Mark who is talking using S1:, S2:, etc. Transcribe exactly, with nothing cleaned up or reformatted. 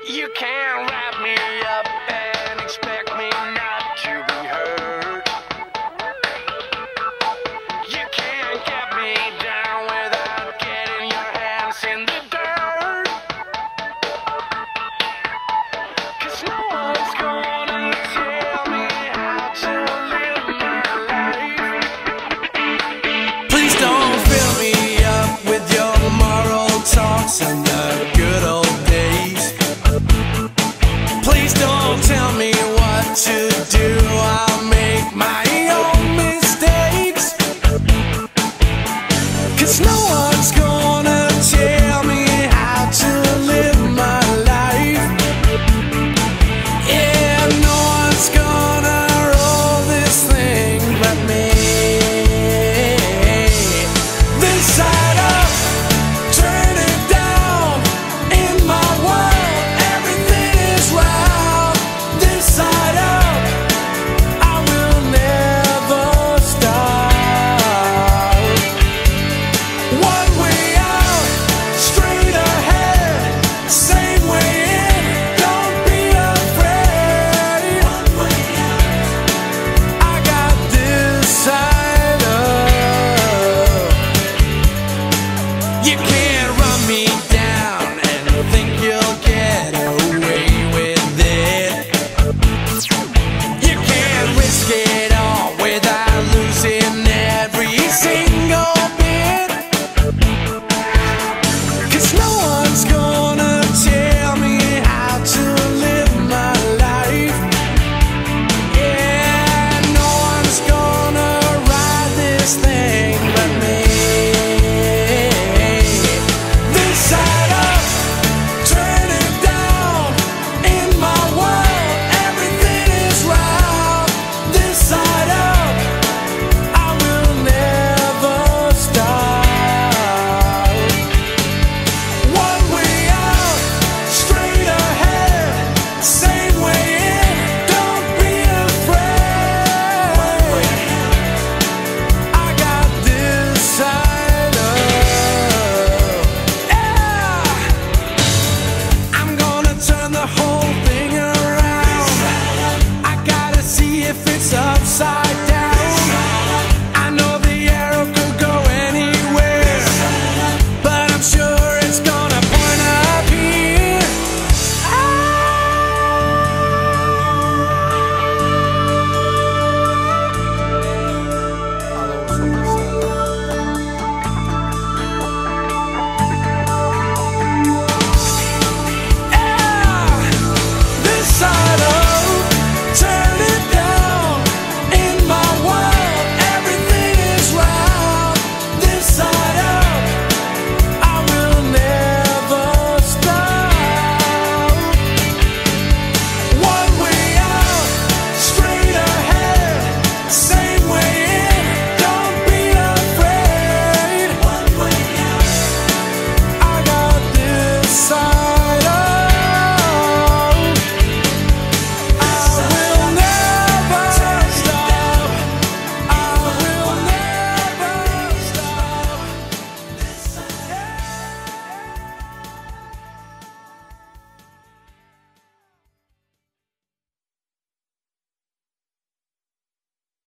S1: You can't wrap me up and expect me not to be heard. You can't get me down without getting your hands in the dirt. 'Cause no one's gonna tell me how to live my life. Please don't fill me up with your moral talks and the good old days. Please don't tell me what to do, I'll make my own mistakes. 'Cause no one's gonna tell me how to live my life. Yeah, no one's gonna roll this thing but me. This side up, turn it down. In my world, everything is right. This side up, I will never stop. One way out, straight ahead, same way in, don't be afraid. One way out, I got this side up. You can't run me down and think you'll get away with it. You can't risk it all without losing every single bit. 'Cause no one's gonna